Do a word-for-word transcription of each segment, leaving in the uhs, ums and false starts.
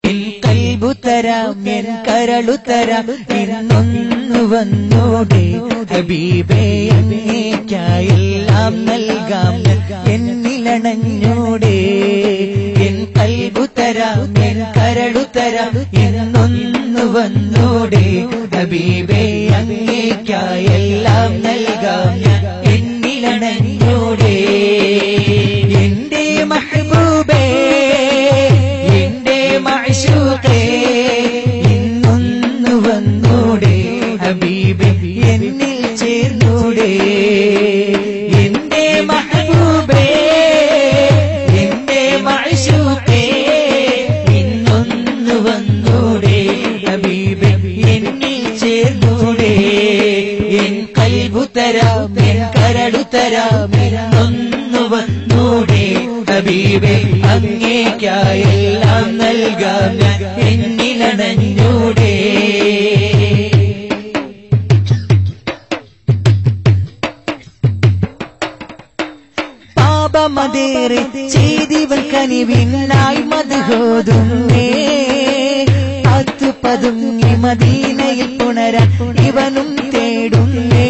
N കൽബു തരാം N കരളു തരാം ഇന്നൊന്നു വന്നോടെ ഹബീബേ അങ്ങേയ്ക്കായെല്ലാം നൽകാം എന്നിലണഞ്ഞോടെ എൻ കൽബു തരാം എൻ കരളു തരാം ഇന്നൊന്നു വന്നോടെ ഹബീബേ അങ്ങേയ്ക്കായെല്ലാം നൽകാം എന്നിലണഞ്ഞോടെ എന്റെ മഹബൂബേ എന്റെ മഅ്ശൂഖേ ഇന്നൊന്നു വന്നോടെ ഹബീബേ എന്നിൽ ചേർന്നോടെ എന്റെ മഹബൂബേ എന്റെ മഅ്ശൂഖേ ഇന്നൊന്നു വന്നോടെ ഹബീബേ എന്നിൽ ചേർന്നോടെ എൻ കൽബു തരാം എൻ കരളു തരാം ഇന്നൊന്നു വന്നോടെ ഹബീബേ അങ്ങേയ്ക്കായെല്ലാം നൽകാം ഞാൻ എന്നിലണഞ്ഞോടെ പാപമതേറെ ചെയ്തിവൻ കനിവിനായി മദ്ഹോതുന്നേ പത്തു പതുങ്ങി മദീനയിൽ പുണരാൻ ഇവനും തേടുന്നേ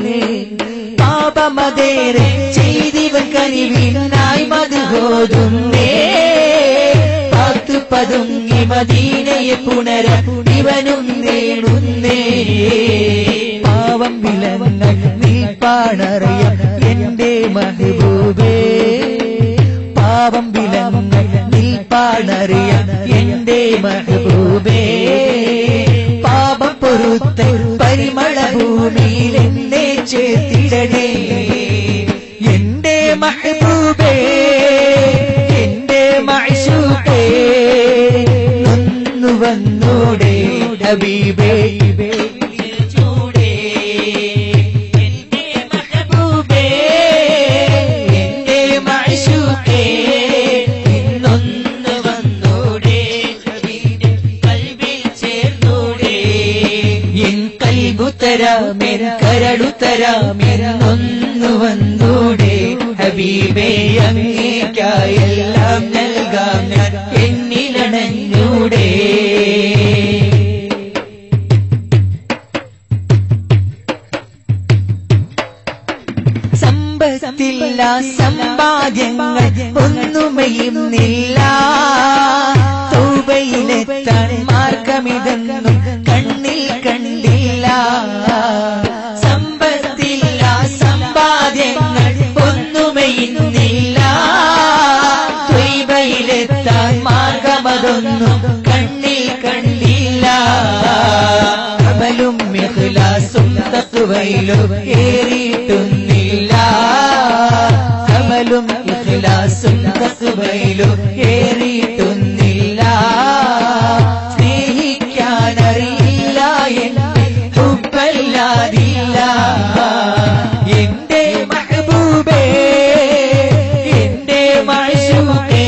പാപമതേറെ ചെയ്തിവൻ കനിവിനായി മദ്ഹോതുന്നേ പത്തു പതുങ്ങി മദീനയെ പുണരാൻ ഇവനും തേടുന്നേ പാവം വിലങ്ങൾ നീപ്പാണറിയാം എന്റെ മഹബൂബേ പാവം വിലങ്ങൾ നീപ്പാണറിയാം എന്റെ മഹബൂബേ പാപം പൊറുത്ത പരിമള ഭൂമിയിൽ എന്നെ ചേർത്തിടണേ എന്റെ മഹബൂബേ എന്റെ മഅ്ശൂഖേ നന്നു വന്നോടെ ഹബീബേ തരാമെൻ കരളു തരാമെന്നൊന്നു വന്നൂടെ ഹബീബേ അങ്ങേയ്ക്കായെല്ലാം നൽകാം ഞാൻ എന്നിലണഞ്ഞൂടെ സമ്പത്തില്ല സമ്പാദ്യങ്ങൾ ഒന്നുമയുന്നില്ല തൗബയിലെത്താൻ മാർഗമിതെന്നും കണ്ണിൽ കണ്ടില്ല സമ്പത്തില്ല സമ്പാദ്യങ്ങൾ ഒന്നുമയുന്നില്ല തൗബയിലെത്താൻ മാർഗമതൊന്നും കണ്ണിൽ കണ്ടില്ല അമലും ഇഖ്ലാസും തഖ്വയിലും ഏറിയിട്ടൊന്നില്ല അമലും ഇഖ്ലാസും തഖ്വയിലും ഏറിയിട്ടൊന്നില്ല സ്നേഹിക്കാനറിയില്ല എന്റെ ഹുബ്ബല്ലാതില്ല എന്റെ മഹബൂബേ എന്റെ മഅ്ശൂഖേ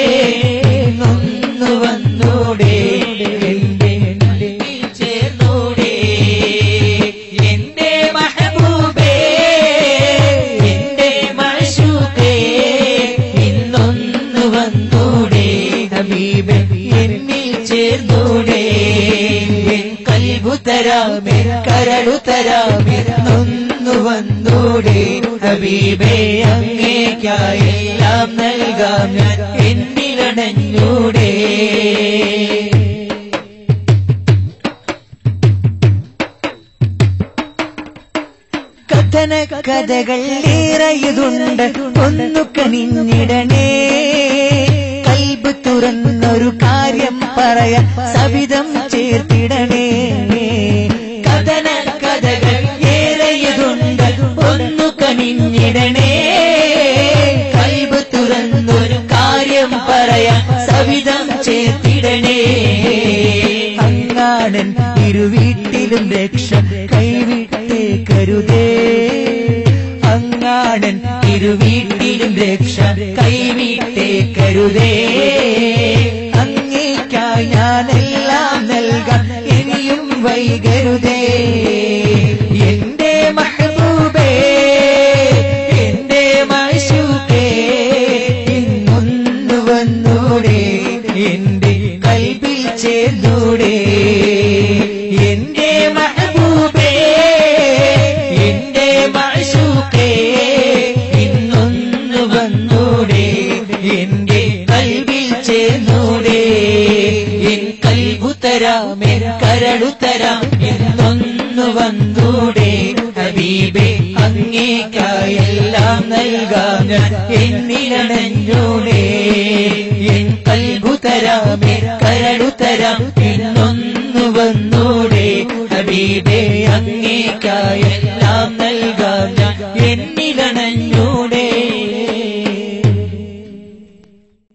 നന്നു വന്നൂടെ എന്റെ ചേർന്നൂടെ എന്റെ മഹബൂബേ എന്റെ മഅ്ശൂഖേ ഇന്നൊന്നു വന്നൂടെ ഹബീബേ എന്നിൽ ചേർന്നൂടെ എൻ കൽബു തരാമേ കരളു തരാമേ നന്നു വന്നൂടെ ഹബീബേ അങ്ങേയ്ക്കായെല്ലാം നൽകാം ഞാൻ എന്നിലണഞ്ഞൂടെ കഥന കഥകൾ ഏറെയുതുണ്ട് ഒന്നു കനിഞ്ഞിടണേ കൽബ് തുറന്നൊരു കാര്യം പറയാൻ സവിധം ചേർത്തിടണേ കഥന കഥകൾ ഏറെയുതുണ്ട് ഒന്നു കനിഞ്ഞിടണേ കൽബ് തുറന്നൊരു കാര്യം പറയാൻ സവിധം ചേർത്തിടണേ അങ്ങാടൻ ഇരുവീട്ടിലും രക്ഷ കൈവിട്ടേ കരുതേ അങ്ങാടൻ ഇരുവീട്ടിലും രക്ഷ കൈവിട്ടേ കരുതേ അങ്ങേയ്ക്കായി ഞാനെല്ലാം നൽകാം ഇനിയും വൈകരുതേ എന്റെ മഹബൂബേ എന്റെ മഅ്ശൂഖേ ഇന്നൊന്നു വന്നൂടെ എന്റെ കൽബിൽ ചേർന്നൂടെ എന്റെ മെഹബൂബേ എന്റെ മഅ്ശൂഖേ ഇന്നൊന്നു വന്നൂടെ എന്റെ കൽബിൽ ചേർന്നൂടെ എൻ കൽബു തരാം എൻ കരളു തരാം ഇന്നൊന്നു വന്നൂടെ ഹബീബേ അങ്ങേക്കായെല്ലാം നൽകാം ഞാൻ എന്നിലണഞ്ഞൂടെ എൻ കൽബു തരാം എൻ കരളു തരാം ഇന്നൊന്നു വന്നൂടെ ഹബീബേ അങ്ങേക്കായെല്ലാം നൽകാം ഞാൻ എന്നിലണഞ്ഞൂടെ